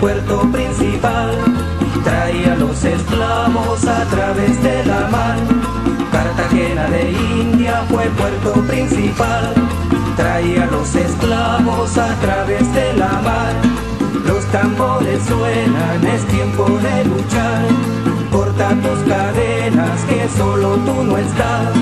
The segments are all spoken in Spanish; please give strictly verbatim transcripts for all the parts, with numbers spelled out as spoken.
puerto principal, traía los esclavos a través de la mar. Cartagena de India fue puerto principal, traía los esclavos a través de la mar. Los tambores suenan, es tiempo de luchar, corta tus cadenas que solo tú no estás.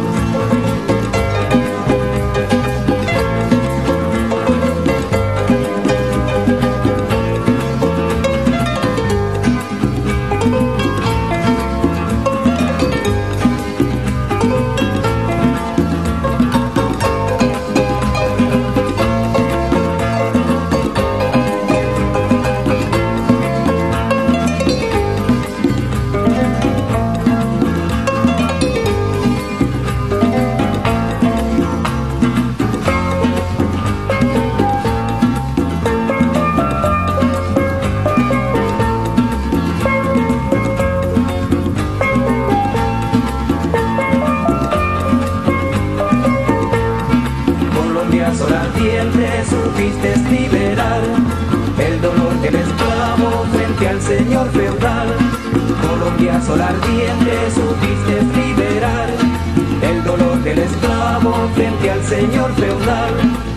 Sol ardiente supiste liberar el dolor del esclavo frente al señor feudal. Colombia, sol ardiente, supiste liberar el dolor del esclavo frente al señor feudal.